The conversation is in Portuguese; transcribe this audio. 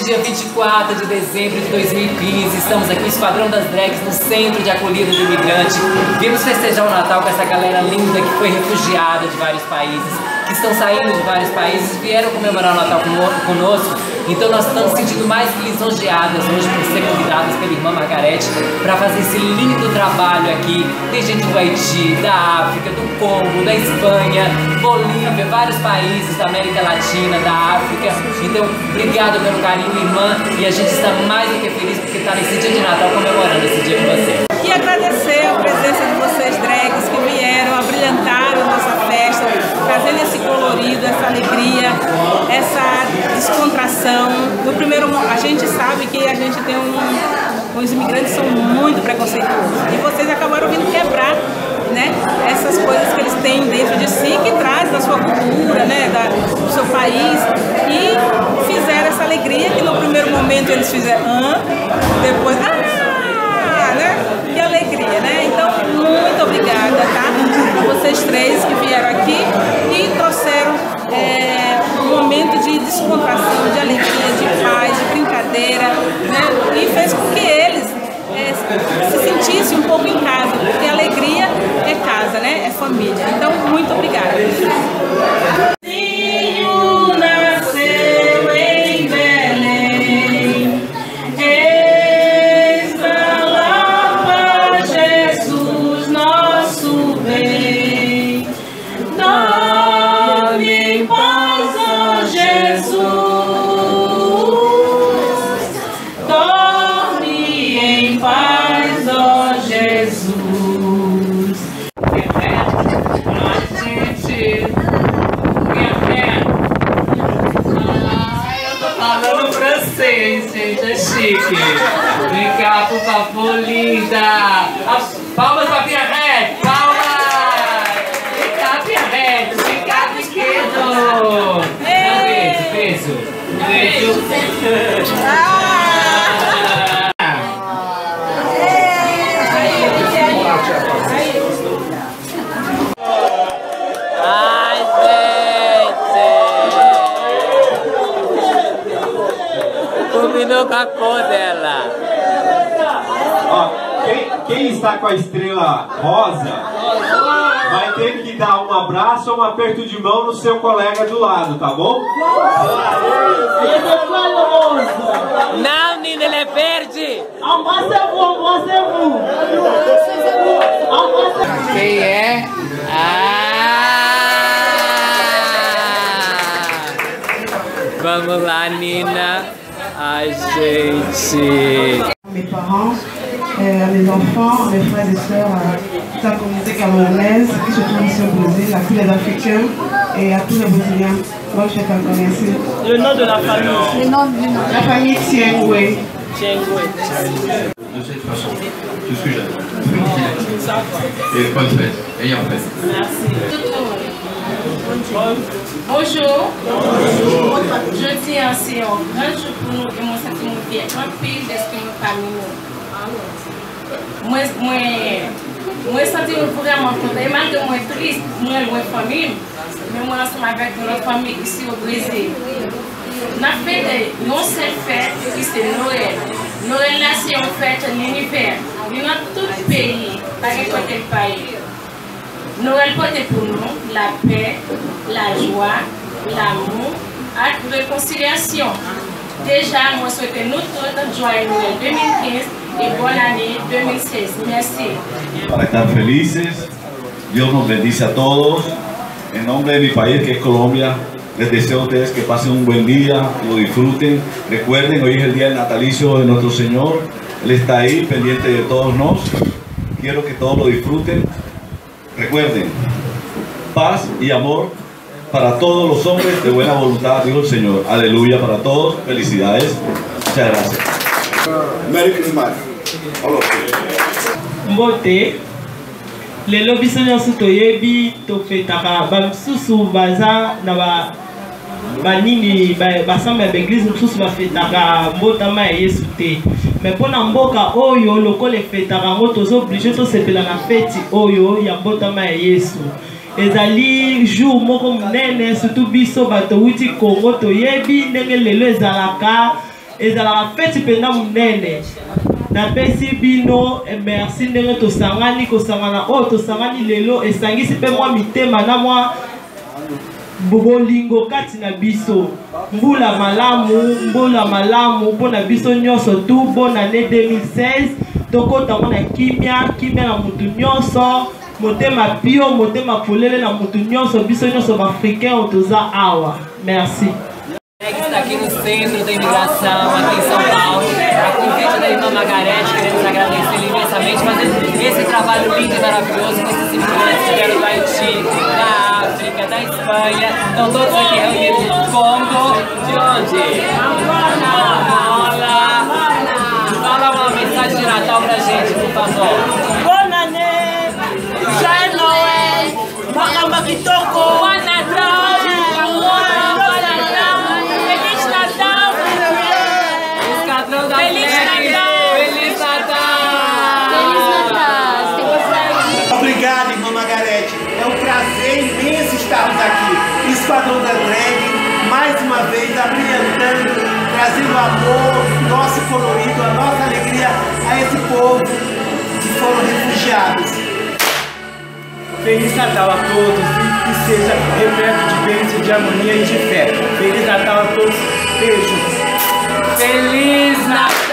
dia 24 de dezembro de 2015, estamos aqui no Esquadrão das Drags, no Centro de Acolhida do Imigrante. Vimos festejar o Natal com essa galera linda que foi refugiada de vários países, que estão saindo de vários países, vieram comemorar o Natal conosco. Então nós estamos sentindo mais que lisonjeadas hoje por ser convidadas pela irmã Margarete para fazer esse lindo trabalho aqui. Tem gente do Haiti, da África, do Congo, da Espanha, Bolívia, vários países da América Latina, da África. Então, obrigado pelo carinho, irmã, e a gente está mais do que feliz porque está nesse dia de Natal comemorando esse dia com você. E agradecer a presença de vocês, drags, que vieram, abrilhantaram a nossa festa, trazendo esse colorido, essa alegria, essa descontração. No primeiro, a gente sabe que a gente tem os imigrantes são muito preconceituosos e vocês acabaram vindo quebrar, né, essas coisas que eles têm dentro de si, que traz da sua cultura, né, do seu país, e fizeram essa alegria que no primeiro momento eles fizeram depois né? Que alegria, né? Então, muito obrigada, tá? A vocês três que vieram aqui e trouxeram um momento de descontração, de alegria, de paz, de brincadeira, né? E fez com que eles se sentissem um pouco em casa, porque alegria é casa, né? É família. Então, muito obrigada. Gente, é chique. Vem cá, por favor, linda. Palmas pra Pia Red, palmas. Vem cá, Pia Red, vem cá, brinquedo. Beijo, beijo. Beijo. Combinou com a cor dela. Ó, quem está com a estrela rosa vai ter que dar um abraço ou um aperto de mão no seu colega do lado, tá bom? Não, Nina, ele é verde. Quem é? Vamos lá, Nina. Ai, gente. Mes parents, à mes enfants, à mes frères et sœurs, à toute la communauté camerounaise qui se trouve ici au Brésil, à tous les Africains et à tous les Brésiliens. Donc, je t'en remercie. Le nom de la famille. Le nom de la famille Tiengwe. De cette façon, tout ce que j'aime. Et bonne fête. Et en fête. Merci. Bonjour. Bonjour. Je tiens assez en grand jour pour nous et mon sentiment bien en pile d'esprit parmi nous. Moi senti vraiment content. Et malgré moi triste, moi ma famille, mais moi ensemble avec notre famille ici au Brésil. On a fait une seule fête qui c'est Noël. Noël là c'est en fait l'univers. Dans tout le pays, pas n'importe quel pays. Noël porte pour nous la paix, la joie, l'amour, et la réconciliation. Déjà, moi souhaite nous tous joyeux Noël 2015 y bonne année 2016. Merci. Para estar felices, Dios nos bendice a todos. En nombre de mi país, que es Colombia, les deseo a ustedes que pasen un buen día, que lo disfruten. Recuerden, hoy es el día del natalicio de nuestro Señor. Él está ahí, pendiente de todos nos. Quiero que todos lo disfruten. Recuerden, paz y amor para todos los hombres de buena voluntad, dijo el Señor. Aleluya para todos. Felicidades. Muchas gracias. Merry Christmas. Mbote. Lelo biso nyonso toyebi tofetaka bamisusu baza na banini basamba ya baeglise mosusu bafetaka mbotama ya Yesu te. Mais mpona mboka oyo lokola efetaka yango tozoblige tosepela na feti oyo ya mbotama ya Yesu. Ezali jour moko monene surtout biso bato wuti Congo toyebi ndenge lelo ezalaka ezalaka fete mpenza monene. Napesi bino merci ndenge tosangani kosangana oyo tosangani lelo esangisi mpe mwa mitema na mwa bolingo kati na biso. Mbula malamu mpona biso nyonso tu. Bonne année 2016 tokota mona kimia na mutu nyonso, motema pio motema polele na mutu nyonso, biso nyonso bafricain oyo toza awa. Merci. Está aqui no centro da imigração, aqui em São Paulo, a convite da irmã Margarete, queremos agradecer imensamente, fazendo esse trabalho lindo e maravilhoso com esses imigrantes que vieram do Haiti, da África, da Espanha, estão todos aqui reunidos no Congo. De onde? Angola. Fala uma mensagem de Natal pra gente, por favor. Bonne année, Joyeux Noël, Makamba Kitoko. Boa Natal! Obrigado, irmã Margarete. É um prazer imenso estarmos aqui. Esquadrão da Drag, mais uma vez, abrilhantando, trazendo amor, nosso colorido, a nossa alegria a esse povo que foram refugiados. Feliz Natal a todos e que seja repleto de bênção, de harmonia e de fé. Feliz Natal a todos. Beijos. Feliz Natal!